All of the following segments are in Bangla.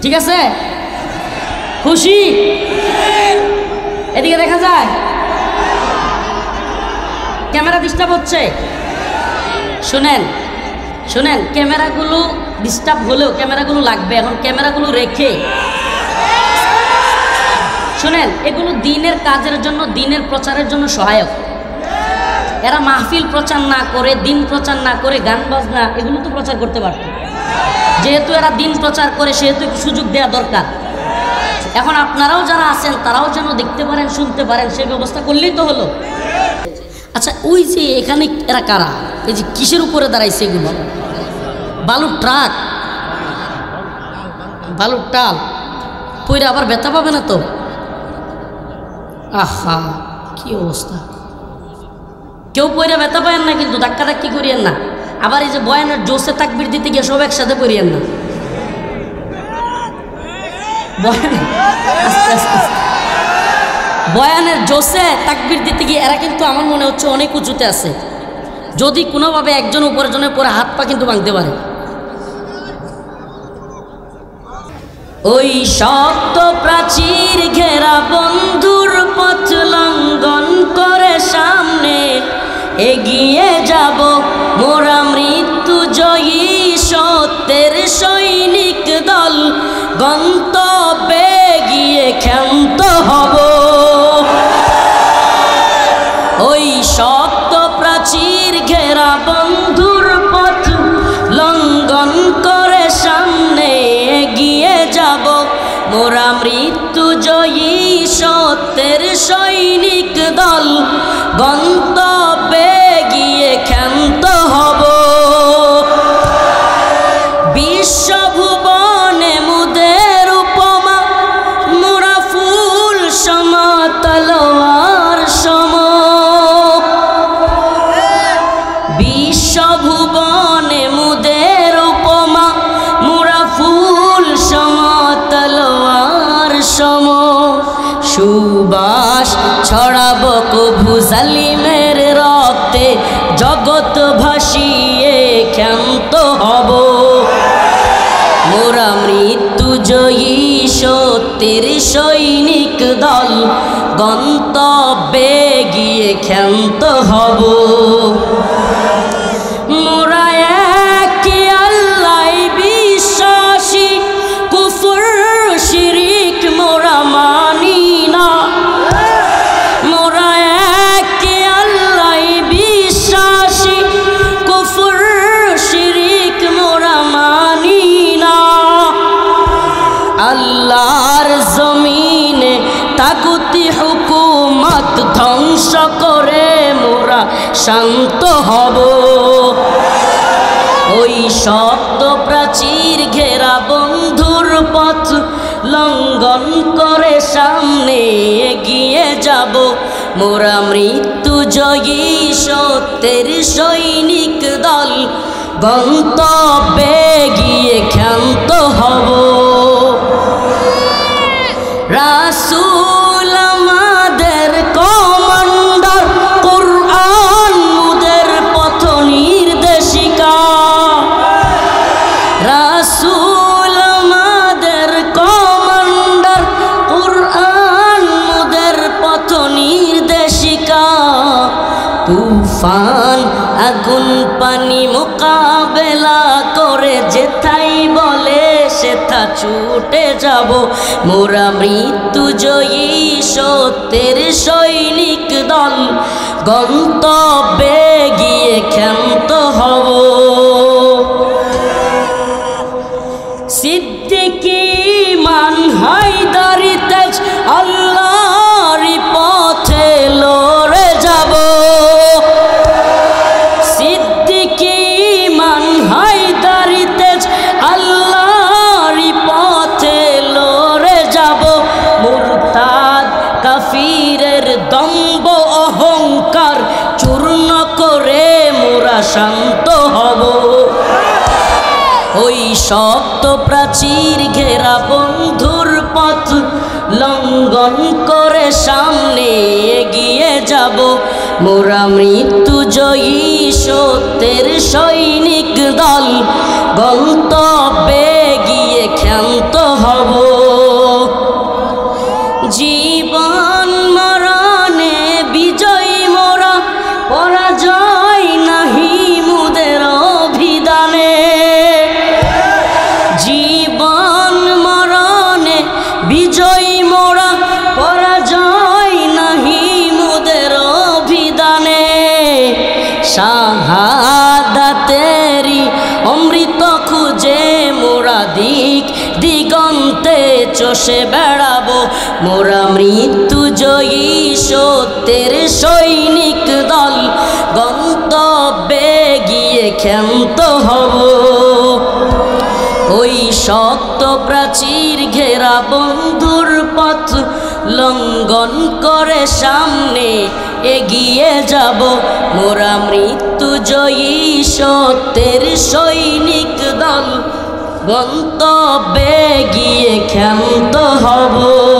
ঠিক আছে? খুশি? এদিকে দেখা যায় ক্যামেরা ডিস্টার্ব হচ্ছে। শুনেন শুনেন, ক্যামেরাগুলো ডিস্টার্ব হলেও ক্যামেরাগুলো লাগবে। এখন ক্যামেরাগুলো রেখে শুনেন, এগুলো দিনের কাজের জন্য, দিনের প্রচারের জন্য সহায়ক। এরা মাহফিল প্রচার না করে, দিন প্রচার না করে, গান বাজনা এগুলো তো প্রচার করতে পারত। যেহেতু এরা দিন প্রচার করে, সেহেতু একটু সুযোগ দেওয়া দরকার। এখন আপনারাও যারা আছেন তারাও যেন দেখতে পারেন, শুনতে পারেন, সেই ব্যবস্থা করলেই তো হলো। আচ্ছা, ওই যে এখানে এরা কারা? এই যে কিসের উপরে দাঁড়াইছে এগুলো? বালুর ট্রাক, বালুর টাল পইরা আবার ব্যথা পাবে না তো? আহা, কি অবস্থা! কেউ পইরা ব্যথা পায়েন না, কিন্তু ধাক্কা ধাক্কি করিয়েন না। আবার এই যে বয়ানের জোসে তাকবির দিতে গিয়ে সব একসাথে করিয়েন না। বয়ানের জোসে তাকবির দিতে গিয়ে এরা কিন্তু আমার মনে হচ্ছে অনেক উঁচুতে আছে। যদি কোনোভাবে একজন উপরজনের পরে হাত পা কিন্তু ভাঙতে পারে। ওই শক্ত প্রাচীর ঘেরা বন্ধুর পথ লঙ্ঘন করে সামনে এগিয়ে যাব মোরা মৃত্যু জয়ী সত্যের সৈনিক দল, গন্তব্যে গিয়ে ক্ষান্ত হব। ওই শক্ত প্রাচীর ঘেরা বন্ধুর পথ লঙ্ঘন করে সামনে এগিয়ে যাব মোরা মৃত্যু জয়ী সত্যের সৈনিক দল, গন্তব্যে গিয়ে ক্ষান্ত হব। বিশ্বভুবনে মুদের উপমা মোরা ফুল সমা তলোয়ার সম। বিশ্বভুবনে মুদের উপমা মোরা ফুল সমা তলোয়ার সম। সুবাস ছড়াবো কভু জালিমের রক্তে, জগৎ ভাসিয়ে ক্ষান্ত হব মোরা মৃত্যু জয়ী সত্যের সৈনিক দল, গন্তব্যে গিয়ে ক্ষান্ত হব। মোরা একে আল্লাহ বিশ্বাসী, কুফর শিরিক মোরা মানি না। মোরা একে আল্লাহ বিশ্বাসী, কুফর শিরিক মোরা মানি না। আল্লাহর জমিনে তাগুতি হুকুমত ধ্বংস করে মোরা শান্ত হব। ওই শক্ত প্রাচীর ঘেরা বন্ধুর পথ লঙ্ঘন করে সামনে এগিয়ে যাব মোরা মৃত্যু জয়ী সত্যের সৈনিক দল, গন্তব্যে গিয়ে ক্ষান্ত হব। রাসূল আমাদের কমান্ডার, কুরআন মুদের পথ নির্দেশিকা। রাসূল আমাদের কমান্ডার, কুরআন মুদের পথ নির্দেশিকা। তুফান আগুন পানি মোকাবেলা করে যেথাই বলে সেথা ছুটে যাব মোরা মৃত্যু জয়ী সত্যের সৈনিক দল, গন্তব্যে গিয়ে ক্ষান্ত হব। সিদ্দিকী মান হায়দারি তেজ আল্লাহর পথে লড়ে যাব। সিদ্দিকী মান হায়দারি তেজ আল্লাহর পথে লড়ে যাব। মুরতাদ কাফিরের দম্ভ অহংকার চূর্ণ করে মোরা শান্ত হব। ওই শক্ত প্রাচীর ঘেরা বন্ধুর পথ লঙ্ঘন করে সামনে এগিয়ে যাব মোরা মৃত্যু জয়ী সত্যের সৈনিক দল, গন্তব্যে গিয়ে ক্ষান্ত হব। জীবন মরণে বিজয়ী মোরা, পরাজয় নাহি মুদের অভিধানে। জীবন মরণে বিজয়ী মোরা, পরাজয় নাহি মুদের অভিধানে। শাহাদাতেরি অমৃত খুঁজে মোরা দিক দিগন্তে চষে বেড়াবো। মোরা মৃত্যু জয়ী সত্যের সৈনিক দল, গন্তব্যে গিয়ে ক্ষান্ত হব। ওই শক্ত প্রাচীর ঘেরা বন্ধুর পথ লঙ্ঘন করে সামনে এগিয়ে যাব। মোরা মৃত্যু জয়ী সত্যের সৈনিক দল, গন্তব্যে গিয়ে ক্ষান্ত হব।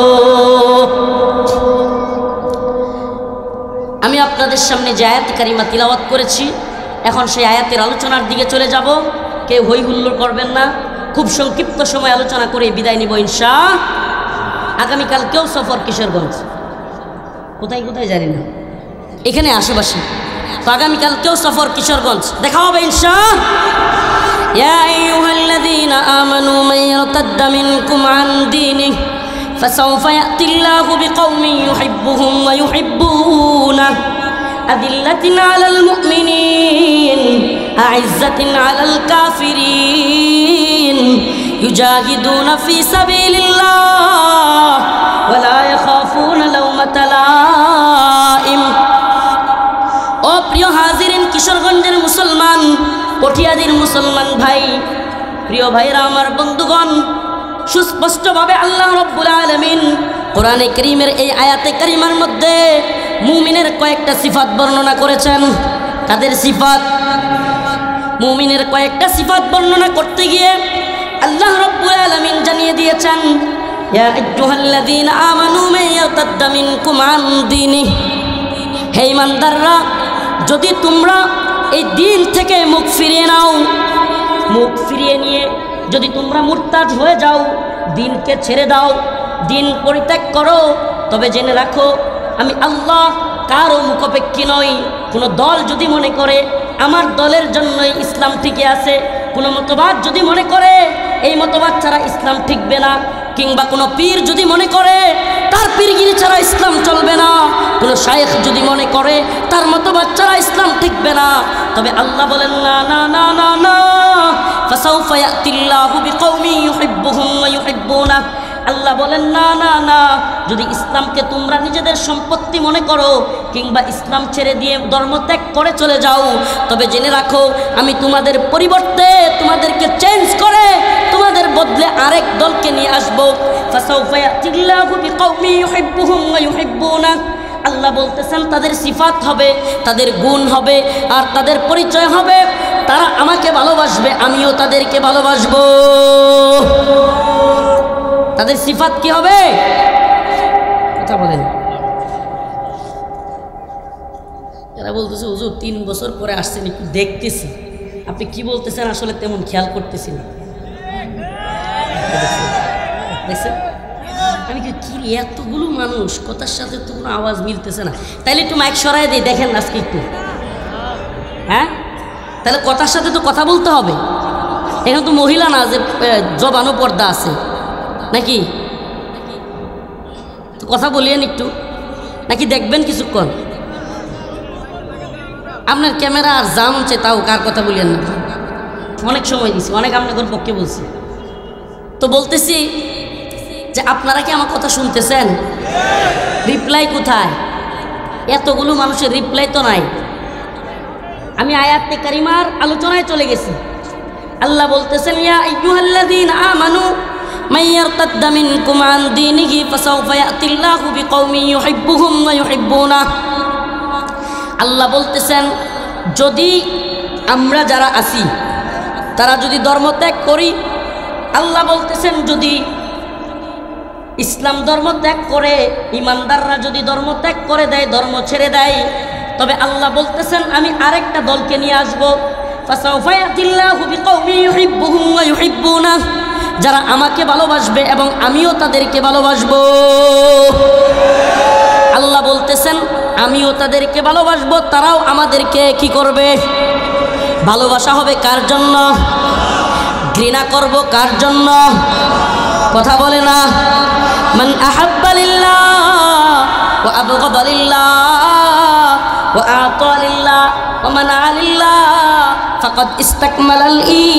আমি আপনাদের সামনে যে আয়াত কারিমা তিলাওয়াত করেছি, এখন সেই আয়াতের আলোচনার দিকে চলে যাব। কেউ হই হুল্লোড় করবেন না, খুব সংক্ষিপ্ত সময় আলোচনা করে বিদায় নিব ইনশাআল্লাহ। আগামীকালকেও সফর কিশোরগঞ্জ, কোথায় কোথায় জানি না, এখানে আশেপাশে। তো আগামীকালকেও সফর কিশোরগঞ্জ, দেখা হবে ইনশাআল্লাহ। ইয়া আইয়ুহাল্লাযীনা আমানু মান ইয়ারতাদ্দা মিনকুম আন দীনিহি ফাসাউফা ইয়াতিল্লাহু বিকওমিন ইউহিব্বুহুম ওয়া ইউহিব্বুনাহু আযিল্লাতিন আলাল মুমিনিন আ'ইজ্জাতিন আলাল কাফিরিন ইউজাহিদুনা ফি সাবিলিল্লাহ ওয়া লা ইয়াখাফুনা লাওমাতা লাইম। ও প্রিয় হাজিরিন, কিশোরগঞ্জের মুসলমান, পটিয়াদির মুসলমান ভাই, প্রিয় ভাইরা আমার, বন্ধুগণ, সুস্পষ্টভাবে আল্লাহ রাব্বুল আলামিন কোরআনে কারীমের এই আয়াতে কারিমার মধ্যে মুমিনের কয়েকটা সিফাত বর্ণনা করেছেন। তাদের সিফাত, মুমিনের কয়েকটা সিফাত বর্ণনা করতে গিয়ে আল্লাহ রাব্বুল আলামিন জানিয়ে দিয়েছেন, ইয়া আইয়ুহাল্লাযীনা আমানু মান ইয়ারতাদ্দা মিনকুম আন দীনিহি, হে ঈমানদাররা, যদি তোমরা এই দিন থেকে মুখ ফিরিয়ে নাও, মুখ ফিরিয়ে নিয়ে যদি তোমরা মুরতাদ হয়ে যাও, দিনকে ছেড়ে দাও, দিন পরিত্যাগ করো, তবে জেনে রাখো আমি আল্লাহ কারও মুখাপেক্ষী নই। কোনো দল যদি মনে করে আমার দলের জন্যই ইসলাম টিকে আছে, কোনো মতবাদ যদি মনে করে এই মতবাদ ছাড়া ইসলাম টিকবে না, কিংবা কোনো পীর যদি মনে করে তার পীরগিরি ছাড়া ইসলাম চলবে না, কোনো শায়েখ যদি মনে করে তার মতবাদ ছাড়া ইসলাম টিকবে না, তবে আল্লাহ বলেন না না না না না, ফাসাউফা ইয়াতিল্লাহু বিকওমিন ইউহিব্বুহুম ওয়া ইউহিব্বুনাহু। আল্লাহ বলেন না না না, যদি ইসলামকে তোমরা নিজেদের সম্পত্তি মনে করো কিংবা ইসলাম ছেড়ে দিয়ে ধর্ম ত্যাগ করে চলে যাও, তবে জেনে রাখো আমি তোমাদের পরিবর্তে, তোমাদেরকে চেঞ্জ করে, তোমাদের বদলে আরেক দলকে নিয়ে আসবো। ফাসাউফা ইয়াতিল্লাহু বিকওমিন ইউহিব্বুহুম ওয়া ইউহিব্বুনাহু। আল্লাহ বলতেছেন তাদের সিফাত হবে, তাদের গুণ হবে, আর তাদের পরিচয় হবে, তারা আমাকে ভালোবাসবে, আমিও তাদেরকে ভালোবাসবো। তাদের সিফাত কি হবে? কথা বলেন। এরা বলতেছে হুজুর 3 বছর পরে আসছেন, একটু দেখতেছি, আপনি কি বলতেছেন আসলে তেমন খেয়াল করতেছি না। দেখছেন আমি কি এতগুলো মানুষ, কথার সাথে তো কোনো আওয়াজ মিলতেছে না, তাইলে একটু মাইক সরাই দিই, দেখেন আজকে একটু, হ্যাঁ, তাহলে কথার সাথে তো কথা বলতে হবে। এখানে তো মহিলা না যে জবানো পর্দা আছে নাকি, তো কথা বলিয়েন একটু, নাকি দেখবেন কিছুক্ষণ? আপনার ক্যামেরা আর জাম হচ্ছে, তাও কার কথা বলিয়েন না, অনেক সময় দিছি, অনেক আপনাদের পক্ষে বলছি। তো বলতেছি যে আপনারা কি আমার কথা শুনতেছেন? রিপ্লাই কোথায়? এতগুলো মানুষের রিপ্লাই তো নাই। আমি আয়াতে কারিমার আলোচনায় চলে গেছি। আল্লাহ বলতেছেন, ইয়া আইয়ুহাল্লাযীনা আমানু মান ইয়ারতাদ্দা মিনকুম আন দীনিহি ফাসাউফা ইয়াতিল্লাহু বিকওমিন ইউহিব্বুহুম ওয়া ইউহিব্বুনাহু। আল্লাহ বলতেছেন যদি আমরা যারা আছি তারা যদি ধর্ম ত্যাগ করি, আল্লাহ বলতেছেন যদি ইসলাম ধর্ম ত্যাগ করে, ইমানদাররা যদি ধর্ম ত্যাগ করে দেয়, ধর্ম ছেড়ে দেয়, তবে আল্লাহ বলতেছেন আমি আরেকটা দলকে নিয়ে আসবো। ফাসাউফা ইয়াতিল্লাহু বিকওমিন ইউহিব্বুহুম ওয়া ইউহিব্বুনাহু। যারা আমাকে ভালোবাসবে এবং আমিও তাদেরকে ভালোবাসবো। আল্লাহ বলতেছেন আমিও তাদেরকে ভালোবাসবো, তারাও আমাদেরকে কি করবে? ভালোবাসা হবে কার জন্য? ঘৃণা করব কার জন্য? কথা বলে না। মান আহাব্বা লিল্লাহ ওয়া আবগাদা লিল্লাহ ওয়া আতা লিল্লাহ ওয়া মানা লিল্লাহ ফাকাদ ইসতাকমালাল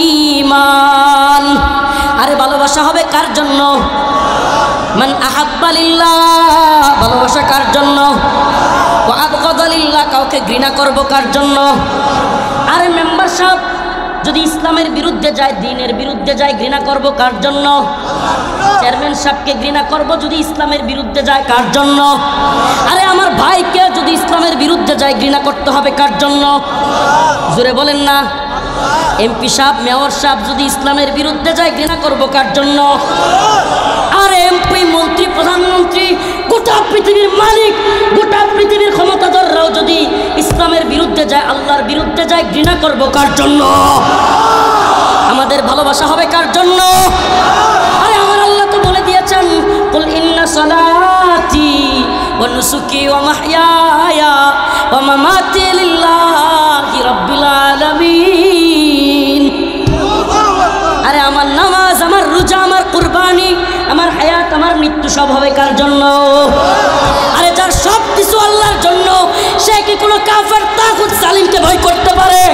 ঈমান। আরে ভালোবাসা হবে কার জন্য? মান আহাব্বা লিল্লাহ, ভালোবাসা কার জন্য? ওয়া আবগাদা লিল্লাহ, কাউকে ঘৃণা করব কার জন্য? আরে মেম্বার সাহেব যদি ইসলামের বিরুদ্ধে যায়, দ্বীনের বিরুদ্ধে যায়, ঘৃণা করব কার জন্য? চেয়ারম্যান সাহেবকে ঘৃণা করব যদি ইসলামের বিরুদ্ধে যায়, কার জন্য? আরে আমার ভাইকে যদি ইসলামের বিরুদ্ধে যায়, ঘৃণা করতে হবে কার জন্য? জোরে বলেন না। এমপি সাহেব, মেয়র সাহেব যদি ইসলামের বিরুদ্ধে যায়, ঘৃণা করব কার জন্য? আর এমপি, মন্ত্রী, প্রধানমন্ত্রী, গোটা পৃথিবীর মালিক, গোটা পৃথিবীর ক্ষমতাধররাও যদি ইসলামের বিরুদ্ধে যায়, আল্লাহর বিরুদ্ধে যায়, ঘৃণা করব কার জন্য? আমাদের ভালোবাসা হবে কার জন্য? আরে আমার আল্লাহ তো বলে দিয়েছেন, কুল ইন্না সালাতি ওয়া নুসুকি ওয়া মাহইয়ায়া ওয়া মামাতি লিল্লাহি রাব্বিল আলামিন। আরে আমার নামাজ, আমার রোজা, আমার কুরবানি, আমার হায়াত, আমার মৃত্যু সব হবে কার জন্য? আরে যার সব কিছু আল্লাহর জন্য, সে কি কোনো কাফের, তাগুত, জালিমকে ভয় করতে পারে?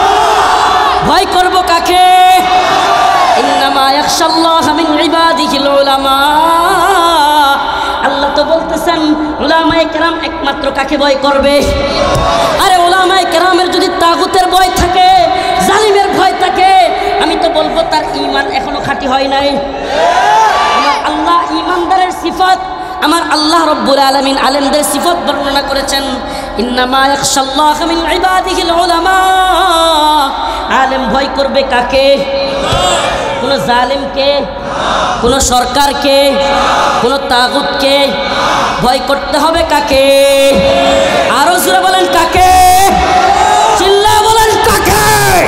ভয় করব কাকে? ইন্নামা ইয়াখশাল্লাহা মিন ইবাদিহিল উলামা। আল্লাহ তো বলতেছেন উলামায়ে কেরাম একমাত্র কাকে ভয় করবে? আরে উলামায়ে কেরামের যদি তাগুতের ভয় থাকে, জালিমের ভয় থাকে, আমি তো বলবো তার ঈমান এখনো খাঁটি হয় নাই। আমার আল্লাহ ঈমানদারের সিফাত, আমার আল্লাহ রব্বুল আলামিন আলেমদের সিফাত বর্ণনা করেছেন, ইন্নামা ইয়াখশাল্লাহা মিন ইবাদিহিল উলামা। আলেম ভয় করবে কাকে? কোন জালেমকে, কোন সরকারকে, কোন তাগুতকে ভয় করতে হবে কাকে? আরো জোরে বলেন কাকে? চিল্লায়ে বলেন কাকে?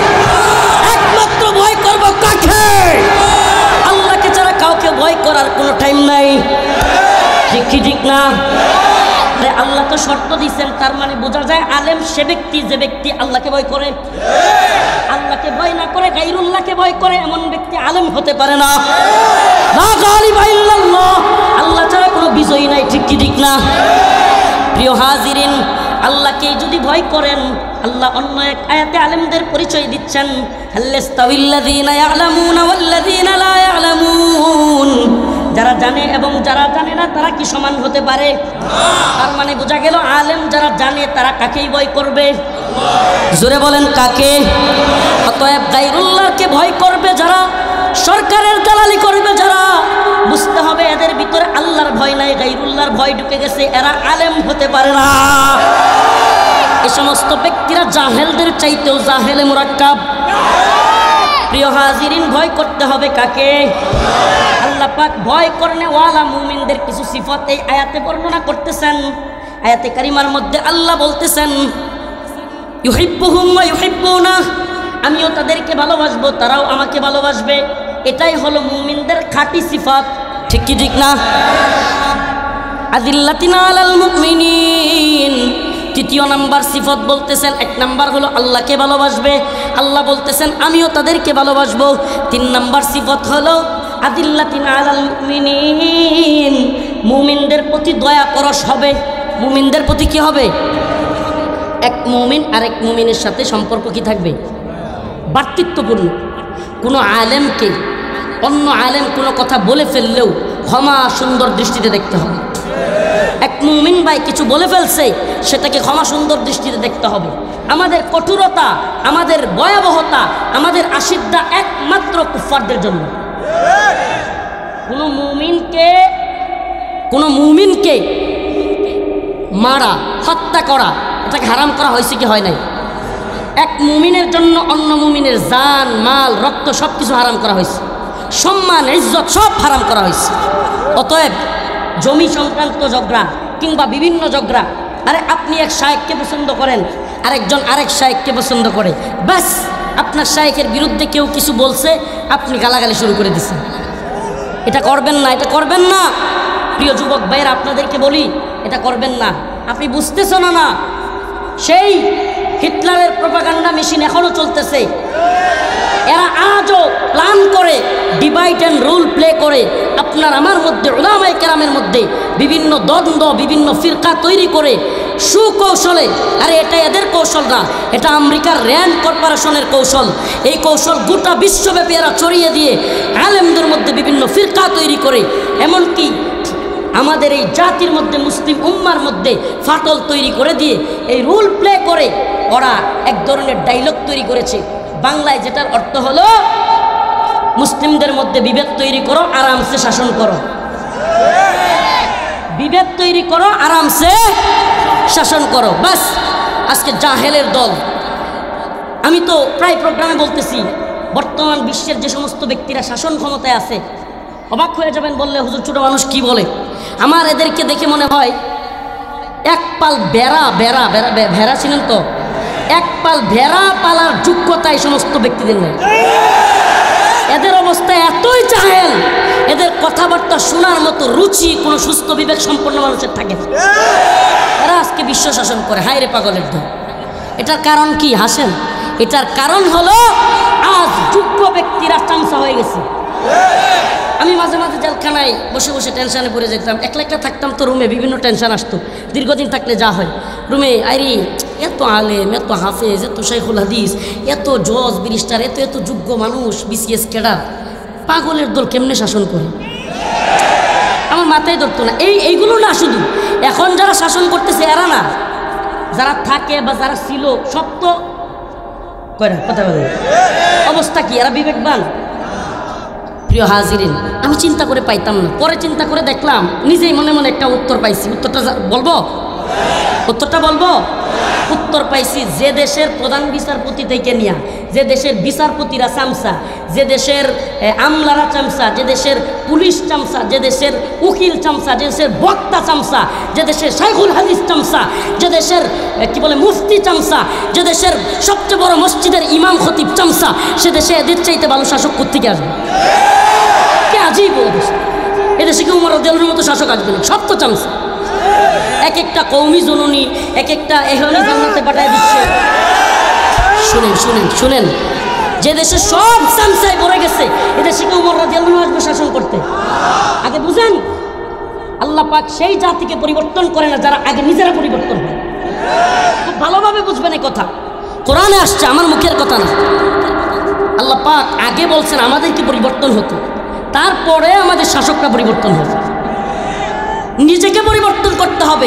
একমাত্র ভয় করব কাকে? আল্লাহকে ছাড়া কাউকে ভয় করার কোনো টাইম নাই। ঠিক কি ঠিক না? আরে আল্লাহ তো শর্ত দিয়েছেন, তার মানে বোঝা যায় আলেম সে ব্যক্তি যে ব্যক্তি আল্লাহকে ভয় করে। আল্লাহকে ভয় না করে গায়রুল্লাহকে ভয় করে এমন ব্যক্তি আলেম হতে পারে না। লা গালিবা ইল্লাল্লাহ, আল্লাহ ছাড়া কোনো বিজয়ী নাই। ঠিক কি ঠিক না? প্রিয় হাজিরিন, আল্লাহকে যদি ভয় করেন, আল্লাহ অন্য এক আয়াতে আলেমদের পরিচয় দিচ্ছেন, হাল্লাস্তাউল্লাযীনা ইয়ালামুনা ওয়াল্লাযীনা লা ইয়ালামুন। যারা জানে এবং যারা জানে না তারা কি সমান হতে পারে? তার মানে বোঝা গেল আলেম যারা জানে তারা কাকেই ভয় করবে? জোরে বলেন কাকে? অতএব গায়রুল্লাহকে ভয় করবে যারা, সরকারের দালালি করবে যারা, বুঝতে হবে এদের ভিতরে আল্লাহর ভয় নাই, গায়রুল্লাহর ভয় ঢুকে গেছে, এরা আলেম হতে পারে না। এই সমস্ত ব্যক্তিরা জাহেলদের চাইতেও জাহেলে মুরাক্কাব। প্রিয় হাজিরিন, ভয় করতে হবে কাকে? আল্লাহ পাক ভয় করনে ওয়ালা মুমিনদের কিছু সিফত এই আয়াতে বর্ণনা করতেছেন। আয়াতে কারিমার মধ্যে আল্লাহ বলতেছেন, ইউহিব্বুহুম ওয়া ইউহিব্বুনা, আমিও তাদেরকে ভালোবাসবো, তারাও আমাকে ভালোবাসবে। এটাই হলো মুমিনদের খাঁটি সিফাত। ঠিক কি ঠিক না? আযিল্লাতিন আলাল মুমিনিন, তৃতীয় নাম্বার সিফত বলতেছেন, এক নাম্বার হলো আল্লাহকে ভালোবাসবে, আল্লাহ বলতেছেন আমিও তাদেরকে ভালোবাসবো। 3 নাম্বার সিফত হলো আদিল্লাতিন আলাল মুমিনিন, মুমিনদের প্রতি দয়া পরশ হবে। মুমিনদের প্রতি কি হবে? এক মুমিন আরেক মুমিনের সাথে সম্পর্ক কি থাকবে? ভ্রাতৃত্বপূর্ণ। কোনো আলেমকে অন্য আলেম কোনো কথা বলে ফেললেও ক্ষমা সুন্দর দৃষ্টিতে দেখতে হবে। এক মুমিন ভাই কিছু বলে ফেলছে, সেটাকে ক্ষমা সুন্দর দৃষ্টিতে দেখতে হবে। আমাদের কঠোরতা, আমাদের ভয়াবহতা, আমাদের আশিদ্দা একমাত্র কুফফারদের জন্য। কোনো মুমিনকে মারা, হত্যা করা, এটাকে হারাম করা হয়েছে কি হয় নাই? এক মুমিনের জন্য অন্য মুমিনের জান, মাল, রক্ত সব কিছু হারাম করা হয়েছে, সম্মান, ইজ্জত সব হারাম করা হয়েছে। অতএব জমি সংক্রান্ত ঝগড়া কিংবা বিভিন্ন ঝগড়া, আরে আপনি এক শায়েখকে পছন্দ করেন, আরেকজন আরেক শায়েখকে পছন্দ করে, ব্যাস আপনার শায়েখের বিরুদ্ধে কেউ কিছু বলছে, আপনি গালাগালি শুরু করে দিচ্ছেন। এটা করবেন না, এটা করবেন না। প্রিয় যুবক ভাইয়েরা, আপনাদেরকে বলি, এটা করবেন না। আপনি বুঝতেছেন না, সেই হিটলারের প্রপাগান্ডা মেশিন এখনো চলতেছে। এরা আজও প্ল্যান করে, ডিভাইড অ্যান্ড রুল প্লে করে আপনার আমার মধ্যে, উলামায়ে কেরামের মধ্যে বিভিন্ন দ্বন্দ্ব, বিভিন্ন ফিরকা তৈরি করে সুকৌশলে, আরে এটা এদের কৌশল না, এটা আমেরিকার র্যান্ড কর্পোরেশনের কৌশল। এই কৌশল গোটা বিশ্বব্যাপী এরা ছড়িয়ে দিয়ে আলেমদের মধ্যে বিভিন্ন ফিরকা তৈরি করে, এমনকি আমাদের এই জাতির মধ্যে, মুসলিম উম্মার মধ্যে ফাটল তৈরি করে দিয়ে এই রুল প্লে করে ওরা এক ধরনের ডায়লগ তৈরি করেছে বাংলায়, যেটার অর্থ হলো মুসলিমদের মধ্যে বিভেদ তৈরি করো, আরামসে শাসন করো। বিভেদ তৈরি করো, আরামসে শাসন করো, বাস। আজকে জাহেলের দল। আমি তো প্রায় প্রোগ্রামে বলতেছি, বর্তমান বিশ্বের যে সমস্ত ব্যক্তিরা শাসন ক্ষমতায় আছে, অবাক হয়ে যাবেন বললে, হুজুর ছোট মানুষ কি বলে। আমার এদেরকে দেখে মনে হয় এক পাল ভেড়া ছিলেন তো, এক পাল ভেড়া পালার যোগ্যতা এই সমস্ত ব্যক্তিদের নেই। এদের অবস্থা এতই জাহেল, এদের কথাবার্তা শোনার মতো রুচি কোনো সুস্থ বিবেক সম্পন্ন মানুষের থাকে না। এরা আজকে বিশ্ব শাসন করে, হায় রে পাগলের দল। এটার কারণ কি? হাসেন। এটার কারণ হলো আজ যোগ্য ব্যক্তিরা চামচা হয়ে গেছে। আমি মাঝে মাঝে জেলখানায় বসে বসে টেনশনে পড়ে যেতাম, একলা একলা থাকতাম তো রুমে, বিভিন্ন টেনশন আসতো। দীর্ঘদিন থাকলে যা হয়, রুমে আইরি এত আলেম, এত হাফেজ, এত শাইখুল হাদিস, এত জজ ব্যারিস্টার, এত এত যোগ্য মানুষ, বিসিএস ক্যাডার, পাগলের দল কেমনে শাসন করে আমার মাথায় ধরতো না। এইগুলো না, শুধু এখন যারা শাসন করতেছে এরা না, যারা থাকে বা যারা ছিল সব তো কয়রা কথা বলে। অবস্থা কি? এরা বিবেকবান? প্রিয় হাজিরিন, আমি চিন্তা করে পাইতাম না, পরে চিন্তা করে দেখলাম, নিজেই মনে মনে একটা উত্তর পাইছি। উত্তরটা বলবো? উত্তর পাইছি, যে দেশের প্রধান বিচারপতি থেকে নিয়া, যে দেশের বিচারপতিরা চামচা, যে দেশের আমলারা চামচা, যে দেশের পুলিশ চামচা, যে দেশের উকিল চামচা, যে দেশের বক্তা চামচা, যে দেশের শাইখুল হাদিস চামচা, যে দেশের কি বলে মুফতি চামচা, যে দেশের সবচেয়ে বড় মসজিদের ইমাম খতিব চামচা, সে দেশে এদের চাইতে ভালো শাসক কোত্থেকে আসবে? কে আজীব অবস্থা। এদেশে কি উমর রাদিয়াল্লাহু মতো শাসক আসবে না? সব তো চামচা। এক একটা কওমি জননী, এক একটা এহলি জান্নাতে পাঠায় দিচ্ছে। শুনেন, যে দেশে সব চামচায় ভরে গেছে, এদেশে কি উমর রাদিয়াল্লাহু আসবে শাসন করতে? আগে বুঝেন, আল্লাহ পাক সেই জাতিকে পরিবর্তন করে না যারা আগে নিজেরা পরিবর্তন হয়। খুব ভালোভাবে বুঝবেন এই কথা, কোরআনে আসছে, আমার মুখের কথা না। আল্লাহ পাক আগে বলছেন আমাদেরকে পরিবর্তন হতো, তারপরে আমাদের শাসকরা পরিবর্তন হবে। নিজেকে পরিবর্তন করতে হবে।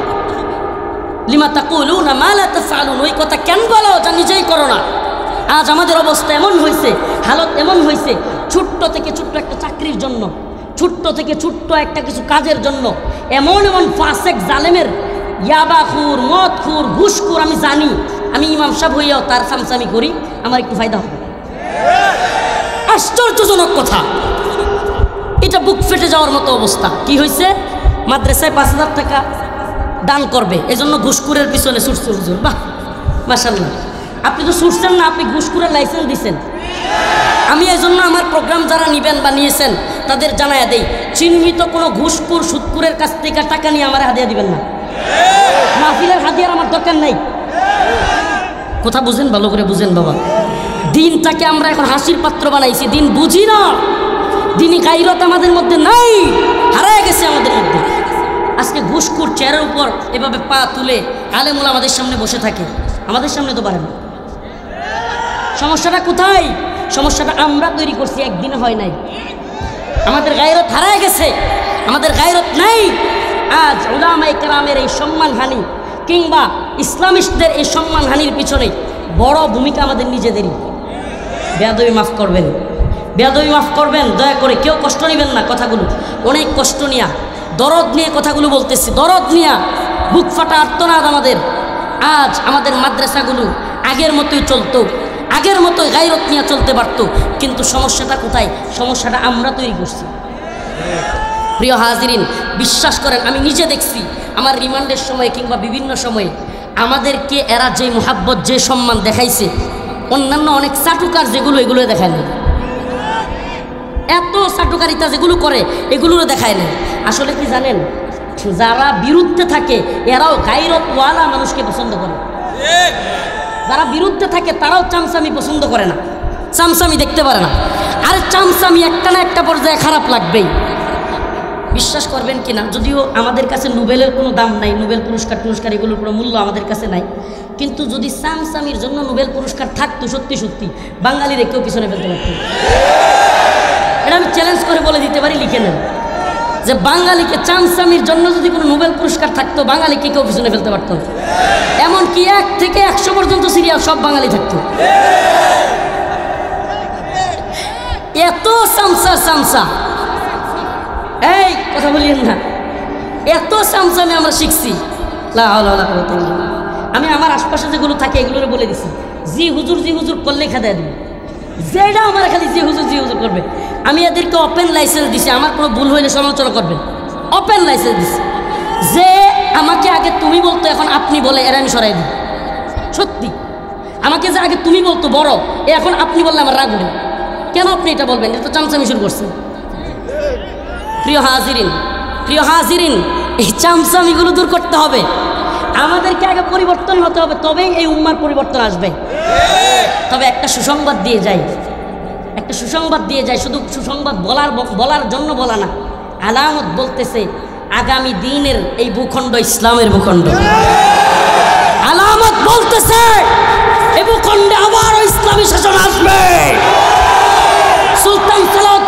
লিমা তাকুলুনা মা লা তাফআলুন, ওই কথা কেন বলো যা নিজেই করো না। আজ আমাদের অবস্থা এমন হয়েছে, হালত এমন হয়েছে, ছোট্ট থেকে ছোট্ট একটা চাকরির জন্য, ছোট্ট থেকে ছোট্ট একটা কিছু কাজের জন্য এমন ফাসেক জালেমের, ইয়াবাখুর, মদখুর, ঘুষখুর, আমি জানি, আমি ইমাম সাহেব হইয়াও তার চামচামি করি, আমার একটু ফায়দা হবে। আশ্চর্যজনক কথা, এটা বুক ফেটে যাওয়ার মতো অবস্থা। কি হয়েছে? মাদ্রাসায় 5,000 টাকা দান করবে, এজন্য ঘুষখুরের পিছনে ছুটছে হুজুর। বাহ, মাশাআল্লাহ, আপনি তো ছুটছেন না, আপনি ঘুষখুরের লাইসেন্স দিচ্ছেন। আমি এই জন্য আমার প্রোগ্রাম যারা নিবেন বা নিয়েছেন তাদের জানায়া দেই, চিহ্নিত কোনো ঘুষখুর সুদখুরের কাছ থেকে টাকা নিয়ে আমার হাদিয়া দিবেন না। মাহফিলের হাদিয়ার আমার দরকার নাই। কথা বুঝেন, ভালো করে বুঝেন বাবা। দিনটাকে আমরা এখন হাসির পাত্র বানাইছি, দিন বুঝি না, দিনই গাইরত আমাদের মধ্যে নাই, হারায় গেছে আমাদের মধ্যে। আজকে ঘুষখুর চেয়ারের উপর এভাবে পা তুলে আলেমুল আমাদের সামনে বসে থাকে, আমাদের সামনে তো পারে না। সমস্যাটা কোথায়? সমস্যাটা আমরা তৈরি করছি, একদিনে হয় নাই। আমাদের গায়রত হারায় গেছে, আমাদের গায়রত নাই। আজ উলামায়ে কেরামের এই সম্মানহানি কিংবা ইসলামিস্টদের এই সম্মানহানির পিছনে বড় ভূমিকা আমাদের নিজেদেরই। বেয়াদবি মাফ করবেন, বেয়াদবি মাফ করবেন, দয়া করে কেউ কষ্ট নেবেন না। কথাগুলো অনেক কষ্ট নিয়া, দরদ নিয়ে কথাগুলো বলতেছি, দরদ নিয়া, বুক ফাটা আর্তনাদ আমাদের। আজ আমাদের মাদ্রাসাগুলো আগের মতোই চলতো, আগের মতোই গায়রত নিয়ে চলতে পারত, কিন্তু সমস্যাটা কোথায়? সমস্যাটা আমরা তৈরি করছি। প্রিয় হাজিরিন, বিশ্বাস করেন, আমি নিজে দেখছি আমার রিমান্ডের সময় কিংবা বিভিন্ন সময়ে আমাদেরকে এরা যে মোহাব্বত, যে সম্মান দেখাইছে, অন্যান্য অনেক চাটুকার যেগুলো, এগুলো দেখায় না। এত চাটুকারিতা যেগুলো করে এগুলোও দেখায় না। আসলে কি জানেন, যারা বিরুদ্ধে থাকে এরাও গায়রতওয়ালা মানুষকে পছন্দ করে। যারা বিরুদ্ধে থাকে তারাও চামচামি পছন্দ করে না, চামচামি দেখতে পারে না। আর চামচামি একটা না একটা পর্যায়ে খারাপ লাগবেই। বিশ্বাস করবেন কি না, যদিও আমাদের কাছে নোবেলের কোনো দাম নাই, নোবেল পুরস্কার এগুলোর কোনো মূল্য আমাদের কাছে নাই, কিন্তু যদি চামচামির জন্য নোবেল পুরস্কার থাকতো সত্যি সত্যি বাঙালির কেউ পিছনে ফেলতে পারত। এটা আমি চ্যালেঞ্জ করে বলে দিতে পারি, লিখে নেন যে বাঙালিকে চামচামির জন্য যদি কোনো নোবেল পুরস্কার থাকতো বাঙালিকে কেউ পিছনে ফেলতে পারতো। এমনকি 1 থেকে 100 পর্যন্ত সিরিয়াল সব বাঙালি থাকতো। এত চামচা এই কথা বলিয়েন না, এত চামচামি আমরা শিখছি। আমি আমার আশপাশে যেগুলো থাকে এগুলো বলে দিছি, জি হুজুর করলে খাদায় দেবে, যেটা আমার খালি জি হুজুর করবে। আমি এদেরকে ওপেন লাইসেন্স দিছি, আমার কোনো ভুল হইলে সমালোচনা করবেন, ওপেন লাইসেন্স দিছি। যে আমাকে আগে তুমি বলতো এখন আপনি বলে এরা আমি সরাই দিই। সত্যি আমাকে যে আগে তুমি বলতো বড়, এখন আপনি বললে আমার রাগ উঠে। কেন আপনি এটা বলবেন? এটা তো চামচামি শুরু করছে। প্রিয় হাজিরিন, এই চামচামিগুলো দূর করতে হবে। আমাদেরকে আগে পরিবর্তন হতে হবে, তবেই এই উম্মার পরিবর্তন আসবে। তবে একটা সুসংবাদ দিয়ে যাই, শুধু সুসংবাদ বলার জন্য বলা না, আলামত বলতেছে আগামী দিনের এই ভূখণ্ড ইসলামের ভূখণ্ড। আলামত বলতেছে এই ভূখণ্ডে আবারও ইসলামী শাসন আসবে। সুলতান সালাত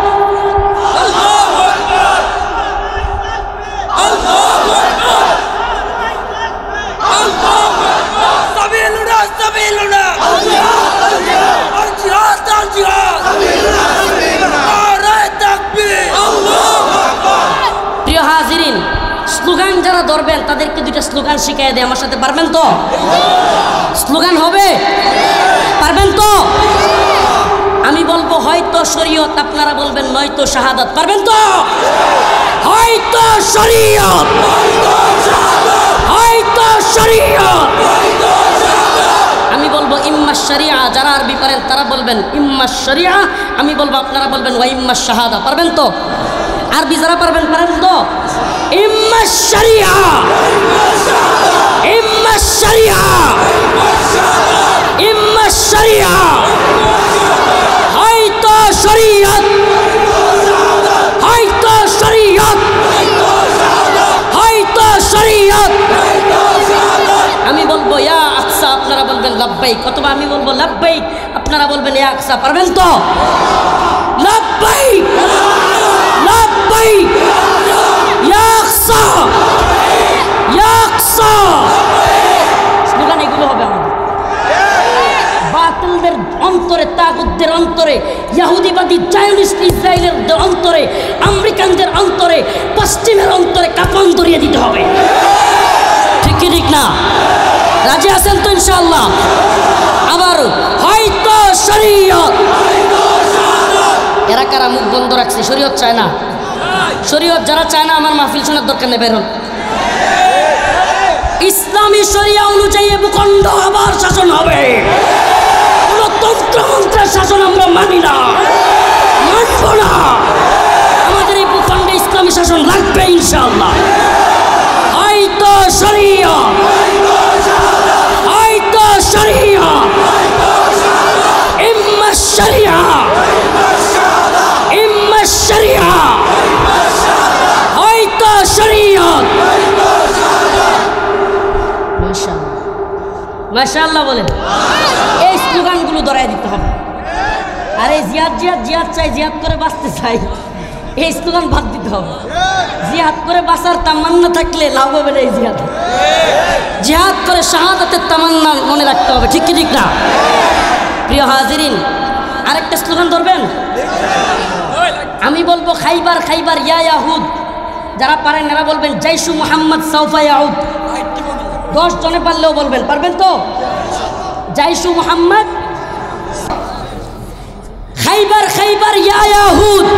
প্রিয় হাজিরিন, স্লোগান যারা ধরবেন তাদেরকে 2টা স্লোগান শিখিয়ে দেয়। আমার সাথে পারবেন তো? স্লোগান হবে, পারবেন তো? আমি বলবো হয়তো শরীয়ত, আপনারা বলবেন নয়তো শাহাদাত। পারবেন তো? হয়তো শরীয়ত, হয়তো শরীয়ত। আমি বলবো ইম্মা শরিয়া, যারা আরবি পারেন তারা বলবেন ইম্মা শরিয়া, আমি বলবো আপনারা বলবেন ওয়া ইম্মা শাহাদা। পারবেন তো? আরবি যারা পারেন তো? ইম্মা শরিয়া, ইম্মা শরিয়া, ইম্মা শরিয়া, হয়তো শরীয়ত, হয়তো শরীয়ত, হয়তো শরীয়ত। আমি বলবো ইয়া আকসা, আপনারা বলবেন লাব্বাইক, অথবা আমি বলবো লাব্বাইক, আপনারা বলবেন ইয়া আকসা। পারবেন তো? লাব্বাইক, লাব্বাইক, ইয়া আকসা, ইয়া আকসা। স্লোগান এগুলো হবে আমাদের। বাতিলদের অন্তরে, তাগুতদের অন্তরে, ইহুদিবাদী জায়নিস্ট ইসরায়েলের অন্তরে, আমেরিকানদের অন্তরে, পশ্চিমের অন্তরে কাঁপন ধরিয়ে দিতে হবে। ঠিক কি ঠিক না? রাজি আছেন তো ইনশাআল্লাহ? আবার হয়তো শরীয়ত। এরা কারা মুখ বন্ধ রাখছে? শরীয়ত চায় না। শরীয়ত যারা চায় না আমার মাহফিল শোনার দরকার নেই, বের হন। ইসলামী শরিয়া অনুযায়ী ভূখণ্ড আবার শাসন হবে। কোন তন্ত্র মন্ত্রের শাসন আমরা মানি না, মানব না। আমাদের এই ভূখণ্ডে ইসলামী শাসন লাগবে ইনশাআল্লাহ। হয়তো শরিয়া, হয়তো শরিয়া, ইম্মা শরিয়া, ইম্মা শরিয়া, হয়তো শরিয়ত। মাশাআল্লাহ বলেন। এই স্লোগানগুলো ধরায় দিতে হবে। আরে জিহাদ জিহাদ জিহাদ চাই, জিহাদ করে বাঁচতে চাই, এই স্লোগান বাদ দিতে হবে। জিহাদ করে বাঁচার তামান্না থাকলে লাভ হবে না এই জিহাদ। জিহাদ করে শাহাদাতের তামান্না মনে রাখতে হবে। ঠিক কি ঠিক না? প্রিয় হাজিরিন, আরেকটা স্লোগান ধরবেন। আমি বলবো খাইবার খাইবার ইয়া ইয়াহুদ। যারা পারেন এরা বলবেন জাইশু মুহাম্মদ সাউফা ইয়াউদ। 10 জনে পারলেও বলবেন। পারবেন তো? জাইশু মুহাম্মদ, খাইবার খাইবার ইয়া ইয়াহুদ।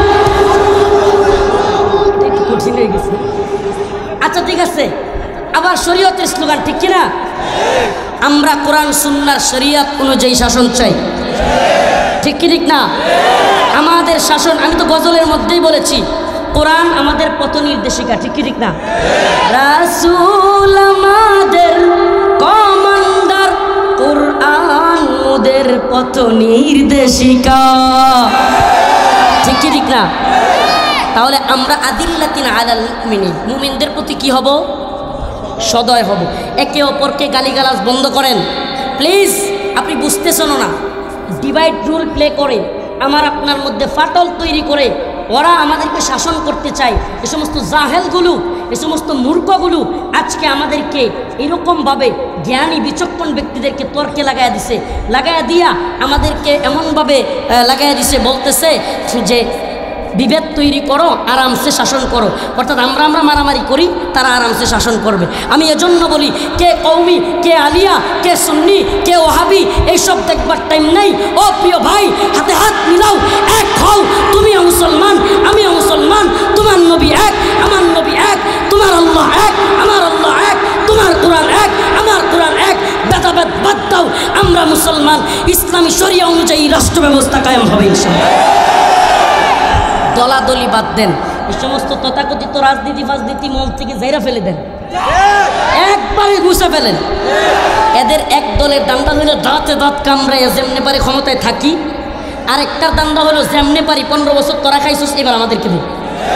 একটু কঠিন হয়ে গেছে। আচ্ছা ঠিক আছে, আবার শরীয়তের স্লোগান, ঠিক কিনা? আমরা কোরআন সুন্নাহর শরীয়ত অনুযায়ী শাসন চাই। ঠিক কি ঠিক না? আমাদের শাসন, আমি তো গজলের মধ্যেই বলেছি, কোরআন আমাদের পথ নির্দেশিকা, ঠিক কি ঠিক না? রাসূল আমাদের কমান্ডার, কোরআন ওদের পথ নির্দেশিকা, ঠিক কি ঠিক না? তাহলে আমরা আদিল্লাতিন আলাল মুমিনিন, মুমিনদের প্রতি কি হব? সদয় হব। একে অপরকে গালিগালাজ বন্ধ করেন প্লিজ। আপনি বুঝতেছেন না, ডিভাইড রুল প্লে করে আমার আপনার মধ্যে ফাটল তৈরি করে ওরা আমাদেরকে শাসন করতে চায়। এ সমস্ত জাহেলগুলো, এ সমস্ত মূর্খগুলো আজকে আমাদেরকে এরকমভাবে জ্ঞানী বিচক্ষণ ব্যক্তিদেরকে তর্কে লাগাইয়া দিছে, লাগাইয়া দিয়া আমাদেরকে এমনভাবে লাগাইয়া দিছে, বলতেছে যে বিভেদ তৈরি করো, আরামসে শাসন করো। অর্থাৎ আমরা মারামারি করি, তারা আরামসে শাসন করবে। আমি এজন্য বলি, কে কওমি, কে আলিয়া, কে সুন্নি, কে ওহাবি, এইসব দেখবার টাইম নেই। ও প্রিয় ভাই, হাতে হাত মিলাও, এক হও। তুমিও মুসলমান, আমিও মুসলমান। তোমার নবী এক, আমার নবী এক। তোমার আল্লাহ এক, আমার আল্লাহ এক। তোমার কোরআন এক, আমার কোরআন এক। ভেদাভেদ বাদ দাও, আমরা মুসলমান। ইসলামী শরিয়া অনুযায়ী রাষ্ট্র ব্যবস্থা কায়েম হবে ইনশাআল্লাহ। দলাদলি বাদ দেন, এই সমস্ত তথাকথিত রাজনীতি ফাজনীতি মন থেকে জায়রা ফেলে দেন, একবারে ঘুষে ফেলেন। এদের এক দলের দান্দা হলো দাঁতে দাঁত কামড়ায় যেমনে পারে ক্ষমতায় থাকি, আর একটার দান্দা হলো যেমনে পারি 15 বছর তোরা খাইছিস, এবার আমাদেরকে দিন,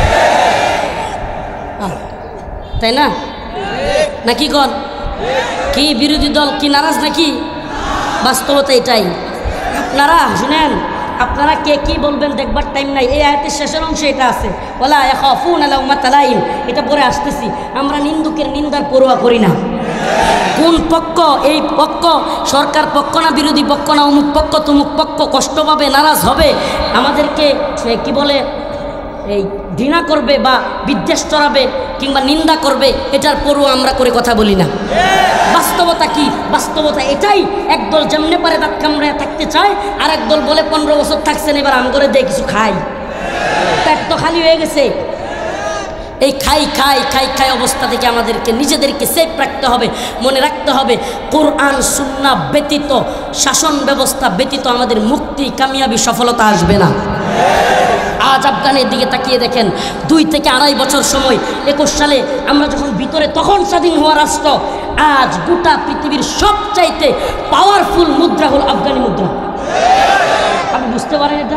তাই না? নাকি কন? কি বিরোধী দল কি নারাজ নাকি? বাস্তবতা এটাই। আপনারা শুনেন, আপনারা কে কি বলবেন দেখবার টাইম নাই। এই আয়াতের শেষের অংশে এটা আছে, ওয়ালা ইয়াখাফুনা লাউমাতা লাইম, এটা পরে আসতেছি। আমরা নিন্দুকের নিন্দার পরোয়া করি না। কোন পক্ষ, এই পক্ষ সরকার পক্ষ না বিরোধী পক্ষ না অমুক পক্ষ তমুক পক্ষ কষ্ট পাবে, নারাজ হবে, আমাদেরকে কি বলে এই ঘৃণা করবে বা বিদ্বেষ চড়াবে কিংবা নিন্দা করবে, এটার পরও আমরা করে কথা বলি না। বাস্তবতা কি? বাস্তবতা এটাই, একদল যেমনে পারে দাঁত কামড়ায় থাকতে চায়, আর একদল বলে 15 বছর থাকছেন, এবার আম করে দিয়ে কিছু খাই, পেট তো খালি হয়ে গেছে। এই খাই খাই খাই খাই অবস্থা থেকে আমাদেরকে নিজেদেরকে সেফ রাখতে হবে। মনে রাখতে হবে, কোরআন সুন্নাহ ব্যতীত, শাসন ব্যবস্থা ব্যতীত আমাদের মুক্তি, কামিয়াবি, সফলতা আসবে না। আজ আফগানের দিকে তাকিয়ে দেখেন, 2 থেকে 2.5 বছর সময়, 21 সালে আমরা যখন ভিতরে, তখন স্বাধীন হওয়া রাষ্ট্র। আজ গোটা পৃথিবীর সবচাইতে পাওয়ারফুল মুদ্রা হল আফগানি মুদ্রা। আপনি বুঝতে পারেন এটা?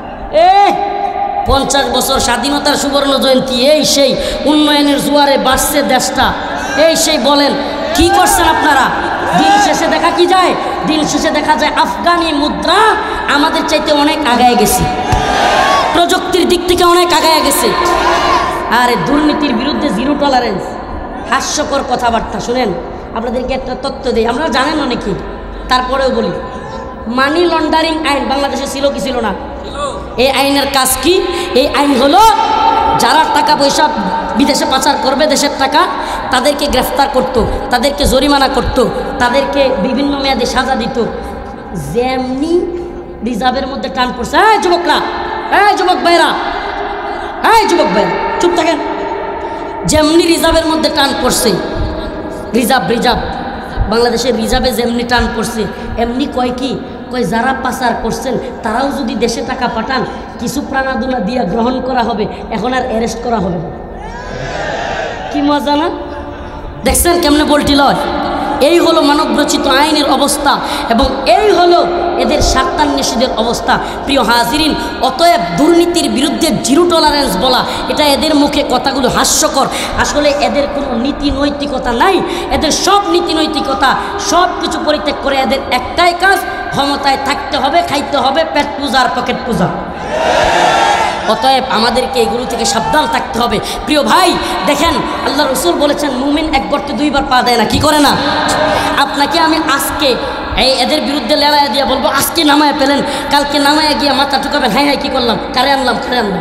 50 বছর স্বাধীনতার সুবর্ণ জয়ন্তী, এই সেই উন্নয়নের জোয়ারে বাড়ছে দেশটা, এই সেই বলেন কি করছেন আপনারা? দিন শেষে দেখা কি যায়? দিন শেষে দেখা যায় আফগানি মুদ্রা আমাদের চাইতে অনেক আগায় গেছে, প্রযুক্তির দিক থেকে অনেক আগায় গেছে। আর দুর্নীতির বিরুদ্ধে জিরো টলারেন্স, হাস্যকর কথাবার্তা। শুনেন, আপনাদেরকে একটা তথ্য দিই, আপনারা জানেন অনেকেই, তারপরেও বলি। মানি লন্ডারিং আইন বাংলাদেশে ছিল কি ছিল না? এই আইনের কাজ কি? এই আইন হলো যারা টাকা পয়সা বিদেশে পাচার করবে, দেশের টাকা, তাদেরকে গ্রেফতার করত, তাদেরকে জরিমানা করত, তাদেরকে বিভিন্ন মেয়াদে সাজা দিত। যেমনি রিজার্ভের মধ্যে টান পড়ছে, এই যুবকরা, এই যুবক ভাইরা, এই যুবক ভাইরা চুপ থাকেন। যেমনি রিজার্ভের মধ্যে টান পড়ছে, রিজার্ভ বাংলাদেশের রিজার্ভে যেমনি টান পড়ছে, এমনি কয় কি কয়, যারা পাচার করছেন তারাও যদি দেশে টাকা পাঠান, কিছু প্রাণাদুলা দিয়ে গ্রহণ করা হবে, এখন আর অ্যারেস্ট করা হবে না। কি মজা না? দেখছেন কেমনে বলটি লয়? এই হলো মানবরচিত আইনের অবস্থা, এবং এই হলো এদের স্বার্থান্বেষীদের অবস্থা। প্রিয় হাজিরিন, অতএব দুর্নীতির বিরুদ্ধে জিরো টলারেন্স বলা, এটা এদের মুখে কথাগুলো হাস্যকর। আসলে এদের কোনো নীতি নৈতিকতা নাই। এদের সব নীতি নৈতিকতা সব কিছু পরিত্যাগ করে এদের একটাই কাজ, ক্ষমতায় থাকতে হবে, খাইতে হবে, পেট পূজা আর পকেট পূজা। অতএব আমাদেরকে এগুলো থেকে সাবধান থাকতে হবে। প্রিয় ভাই, দেখেন আল্লাহ রসুল বলেছেন, মুমিন এক গর্তে 2 বার পা দেয় না। কি করে না? আপনাকে আমি আজকে এদের বিরুদ্ধে লড়াই দিয়ে বলবো, আজকে নামায় পেলেন, কালকে নামায় গিয়ে মাথা ঠুকাবেন, হ্যাঁ হ্যাঁ কি করলাম, কারে আনলাম,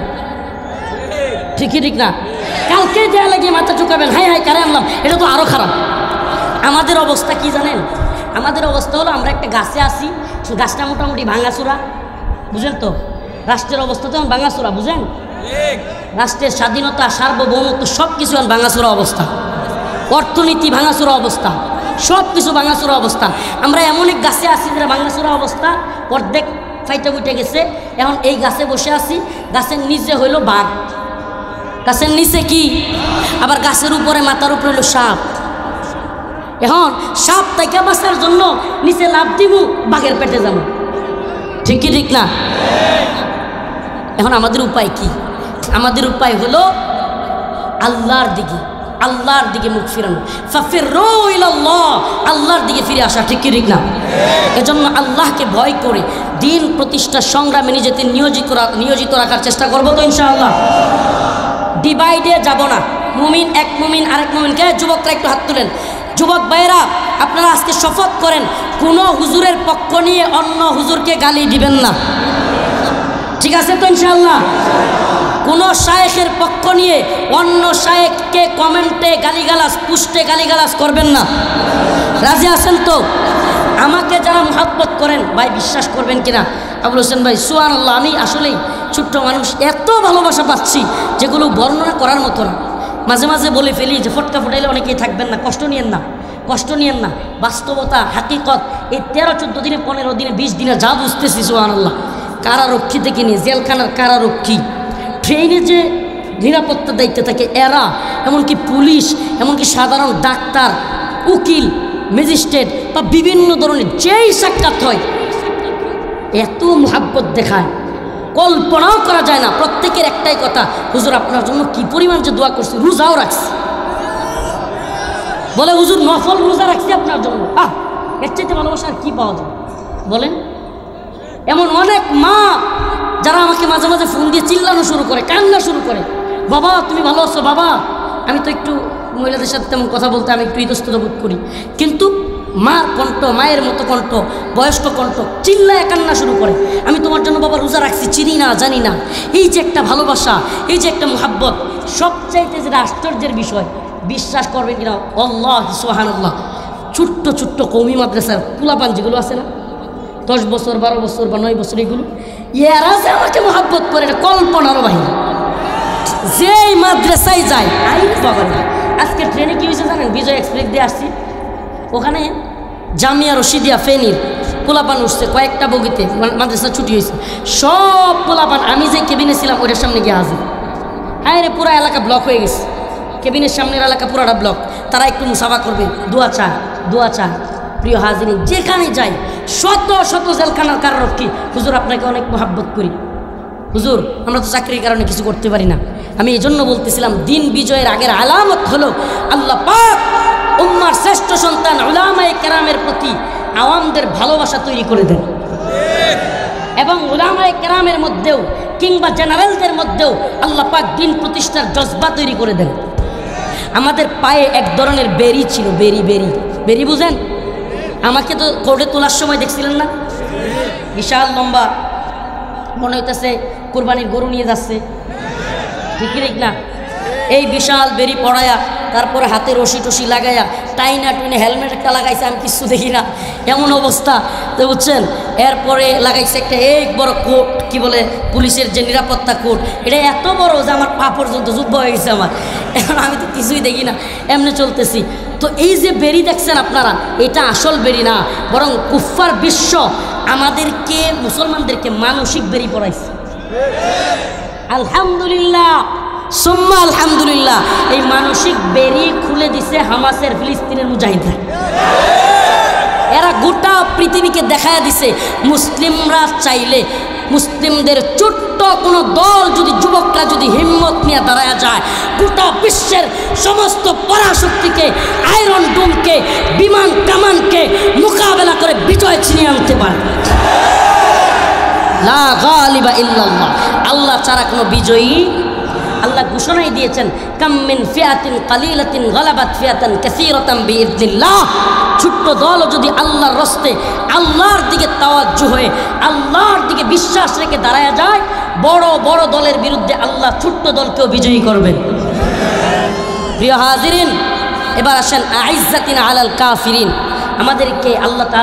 ঠিকই ঠিক না? কালকে দেয়া লাগিয়ে মাথা ঠুকাবেন, হ্যাঁ হ্যাঁ কারে আনলাম, এটা তো আরও খারাপ। আমাদের অবস্থা কি জানেন? আমাদের অবস্থা হলো, আমরা একটা গাছে আসি, গাছটা মোটামুটি ভাঙাচোরা, বুঝেন তো? রাষ্ট্রের অবস্থা তো এখন ভাঙাচোরা, বুঝেন? রাষ্ট্রের স্বাধীনতা, সার্বভৌমত্ব সব কিছু এখন ভাঙাচোরা অবস্থা, অর্থনীতি ভাঙাচোরা অবস্থা, সব কিছু ভাঙাচোরা অবস্থা। আমরা এমন এক গাছে আসি যেটা ভাঙাচোরা অবস্থা, অর্ধেক ফাইটা উঠে গেছে। এখন এই গাছে বসে আছি, গাছের নিচে হইল বাঘ, গাছের নিচে কি, আবার গাছের উপরে মাথার উপরে হইল সাপ। এখন সাপ থেকে বাঁচার জন্য নিচে লাফ দিব, বাঘের পেটে যাবো, ঠিক কি ঠিক না? এখন আমাদের উপায় কি? আমাদের উপায় হলো আল্লাহর দিকে, আল্লাহর দিকে মুখ ফিরানো, ফাফিরু ইলাল্লাহ, আল্লাহর দিকে ফিরে আসা, ঠিক কি ঠিক না? এজন্য আল্লাহকে ভয় করে দিন প্রতিষ্ঠার সংগ্রামে নিজেকে নিয়োজিত রাখার চেষ্টা করবো তো ইনশাআল্লাহ। ডিভাইডে যাব না, মুমিন এক মুমিন আরেক মুমিনকে। যুবকরা একটু হাত তুলেন। যুবক ভাইয়েরা, আপনারা আজকে শপথ করেন কোনো হুজুরের পক্ষ নিয়ে অন্য হুজুরকে গালি দিবেন না, ঠিক আছে তো ইনশাআল্লাহ? কোনো শায়েখের পক্ষ নিয়ে অন্য শায়েখকে কমেন্টে গালিগালাজ, পুষ্টে গালিগালাজ করবেন না, রাজি আছেন তো? আমাকে যারা মুহাব্বত করেন ভাই, বিশ্বাস করবেন কিনা আবুল হোসেন ভাই, সুবহানাল্লাহ, আমি আসলেই ছোট্ট মানুষ, এত ভালোবাসা পাচ্ছি যেগুলো বর্ণনা করার মতো না। মাঝে মাঝে বলে ফেলি যে ফটকা ফুটাইলে অনেকেই থাকবেন না, কষ্ট নিয়েন না, কষ্ট নিয়েন না। বাস্তবতা, হাকিকত, এই 13-14 দিনে, 15 দিনে, 20 দিনে যা বুঝতেছি, সুবহানাল্লাহ, কারারক্ষী থেকে নিয়ে জেলখানার কারারক্ষী, ট্রেনে যে নিরাপত্তা দায়িত্বে থাকে এরা, এমনকি পুলিশ, এমনকি সাধারণ ডাক্তার, উকিল, ম্যাজিস্ট্রেট বা বিভিন্ন ধরনের যেই সাক্ষাৎ হয়, এত মুহাব্বত দেখায়, কল্পনাও করা যায় না। প্রত্যেকের একটাই কথা, হুজুর আপনার জন্য কি পরিমাণ যে দোয়া করছি, রোজাও রাখছি, বলে হুজুর নফল রোজা রাখছি আপনার জন্য। এর চাইতে ভালোবাসা আর কি পাওয়া যায় বলেন? এমন অনেক মা যারা আমাকে মাঝে মাঝে ফোন দিয়ে চিল্লানো শুরু করে, কান্না শুরু করে, বাবা তুমি ভালো আছো বাবা? আমি তো একটু মহিলাদের সাথে তেমন কথা বলতে আমি একটু ইতস্তত বোধ করি, কিন্তু মার কণ্ঠ, মায়ের মতো কণ্ঠ, বয়স্ক কণ্ঠ, চিল্লায় কান্না শুরু করে, আমি তোমার জন্য বাবা রোজা রাখছি, চিনি না, জানি না। এই যে একটা ভালোবাসা, এই যে একটা মুহাব্বত, সবচাইতে যেটা আশ্চর্যের বিষয়, বিশ্বাস করবেন কিনা, আল্লাহ সুবহানাল্লাহ, ছোট্ট ছোট্ট কওমি মাদ্রাসার পোলাপান যেগুলো আছে না, 10 বছর 12 বছর বা 9 বছর, এগুলো এরা যে আমাকে মহব্বত করে, এটা কল্পনারও বাহিনী। যেই মাদ্রাসায় যায়, আই বাবা, আজকে ট্রেনে কি হয়েছে জানেন? বিজয় এক্সপ্রেস দিয়ে আসছি, ওখানে জামিয়া রশিদিয়া ফেনীর পোলাপান উঠছে কয়েকটা বগিতে, মাদ্রাসা ছুটি হয়েছে, সব পোলাপান আমি যে কেবিনে ছিলাম ওটার সামনে গিয়ে হাজির। হ্যাঁ রে, পুরো এলাকা ব্লক হয়ে গেছে, কেবিনের সামনের এলাকা পুরাটা ব্লক। তারা একটু মুসাফা করবে, দোয়া চায়, দোয়া চায়। প্রিয় হাজিরিন, যেখানে যাই শত শত জেলখানার কারারক্ষী, হুজুর আপনাকে অনেক মহাব্বত করি, হুজুর আমরা তো চাকরির কারণে কিছু করতে পারি না। আমি এই জন্য বলতেছিলাম, দিন বিজয়ের আগের আলামত হলো আল্লাহ পাক উম্মার শ্রেষ্ঠ সন্তান উলামায়ে কেরামের প্রতি আওয়ামদের ভালোবাসা তৈরি করে দেন, এবং উলামায়ে কেরামের মধ্যেও কিংবা জেনারেলদের মধ্যেও আল্লাহ পাক দিন প্রতিষ্ঠার জজবা তৈরি করে দেন। আমাদের পায়ে এক ধরনের বেরি ছিল, বেরি বেরি বেরি বুঝেন? আমাকে তো কোর্টে তোলার সময় দেখছিলেন না, বিশাল লম্বা, মনে হইতেছে কুরবানির গরু নিয়ে যাচ্ছে, ঠিক ঠিক না? এই বিশাল বেরি পড়ায়া, তারপরে হাতে রশি টসি লাগাইয়া, টাইনা টুইনে হেলমেট একটা লাগাইছে, আমি কিছু দেখি না, এমন অবস্থা তো বুঝছেন। এরপরে লাগাইছে একটা এক বড় কোট, কি বলে পুলিশের যে নিরাপত্তা কোট, এটা এত বড় যে আমার পা পর্যন্ত যুদ্ধ হয়ে গেছে আমার, এখন আমি তো কিছুই দেখি না, এমনি চলতেছি। তো এই যে বেরি দেখছেন আপনারা, এটা আসল বেরি না, বরং কুফফার বিশ্ব আমাদেরকে, মুসলমানদেরকে মানসিক বেরি পড়াইছে। আলহামদুলিল্লাহ সুম্মা আলহামদুলিল্লাহ, এই মানসিক বেরি খুলে দিছে হামাসের ফিলিস্তিনের মুজাহিদরা। এরা গোটা পৃথিবীকে দেখায় দিছে, মুসলিমরা চাইলে, মুসলিমদের ছোট্ট কোনো দল যদি, যুবকরা যদি হিম্মত নিয়ে দাঁড়ায় যায়, গোটা বিশ্বের সমস্ত পরাশক্তিকে, আয়রন ডোমকে, বিমান কামানকে মোকাবেলা করে বিজয় ছিনিয়ে আনতে পারে। লা গালিবা ইল্লাল্লাহ, আল্লাহ ছাড়া কোনো বিজয়ী, আল্লাহ ঘোষণাই দিয়েছেন, কাম মিন ফিয়াতিন কালিলাতিন গালাবাত ফিয়াতান কাসীরাতান বিইذনিল্লাহ। ছোট্ট দল যদি আল্লাহর রাস্তে, আল্লাহর দিকে তাওয়াজ্জু হয়ে, আল্লাহর দিকে বিশ্বাস রেখে দাঁড়ায় যায়, বড় বড় দলের বিরুদ্ধে আল্লাহ ছোট্ট দলকেও বিজয়ী করবেন। প্রিয় হাজিরিন, এবার আসেন আইজ্জাতিন আলাল কাফিরিন, আমাদেরকে আল্লাহ তাআলা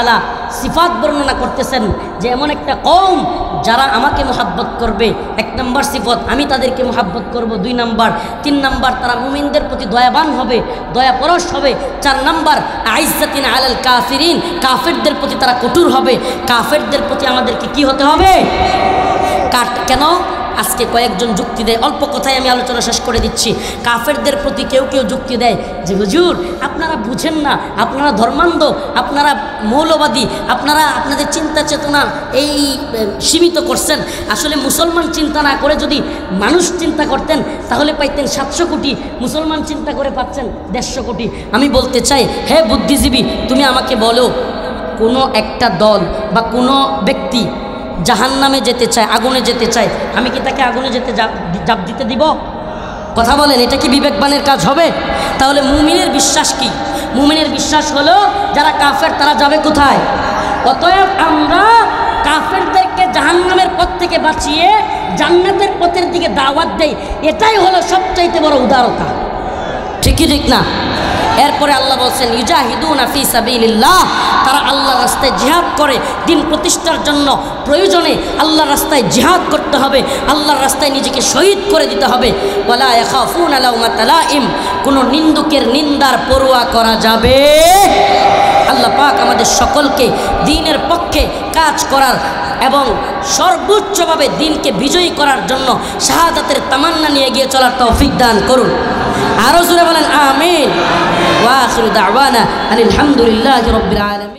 সিফাত বর্ণনা করতেছেন যে এমন একটা কওম যারা আমাকে মোহাব্বত করবে। 1 নম্বর সিফত, আমি তাদেরকে মোহাব্বত করব। 2 নম্বর, 3 নম্বর, তারা মুমিনদের প্রতি দয়াবান হবে, দয়াপরশ হবে। 4 নম্বর, আইজ্জাতিন আলাল কাফিরিন, কাফেরদের প্রতি তারা কঠোর হবে। কাফেরদের প্রতি আমাদেরকে কি হতে হবে? কেন? আজকে কয়েকজন যুক্তি দেয়, অল্প কথায় আমি আলোচনা শেষ করে দিচ্ছি। কাফেরদের প্রতি কেউ কেউ যুক্তি দেয় যে হুজুর আপনারা বুঝেন না, আপনারা ধর্মান্ধ, আপনারা মৌলবাদী, আপনারা আপনাদের চিন্তা চেতনা এই সীমিত করছেন। আসলে মুসলমান চিন্তা না করে যদি মানুষ চিন্তা করতেন তাহলে পাইতেন 700 কোটি, মুসলমান চিন্তা করে পাচ্ছেন 150 কোটি। আমি বলতে চাই, হে বুদ্ধিজীবী, তুমি আমাকে বলো কোনো একটা দল বা কোনো ব্যক্তি জাহান্নামে যেতে চায়, আগুনে যেতে চায়, আমি কি তাকে আগুনে যেতে জাপ দিতে দিব? কথা বলেন, এটা কি বিবেকবানের কাজ হবে? তাহলে মুমিনের বিশ্বাস কি? মুমিনের বিশ্বাস হলো যারা কাফের তারা যাবে কোথায়? অতএব আমরা কাফেরদেরকে জাহান্নামের পথ থেকে বাঁচিয়ে জান্নাতের পথের দিকে দাওয়াত দেই, এটাই হলো সবচাইতে বড় উদারতা। ঠিকই ঠিক না? এরপরে আল্লাহ বলছেন ইউজাহিদুনা ফি সাবিলিল্লাহ, তারা আল্লাহর রাস্তায় জিহাদ করে দিন প্রতিষ্ঠার জন্য। প্রয়োজনে আল্লাহর রাস্তায় জিহাদ করতে হবে, আল্লাহর রাস্তায় নিজেকে শহীদ করে দিতে হবে। ওয়ালা ইয়াখাফুনা লাউমাতা লাইম, কোনো নিন্দুকের নিন্দার পরোয়া করা যাবে। আল্লাহ পাক আমাদের সকলকে দ্বীনের পক্ষে কাজ করার এবং সর্বোচ্চভাবে দ্বীনকে বিজয়ী করার জন্য শাহাদাতের তামান্না নিয়ে এগিয়ে চলার তৌফিক দান করুন। আরো জোরে বলেন আমিন। ওয়া আখিরু দাওয়ানা আলহামদুলিল্লাহি রাব্বিল আলামিন।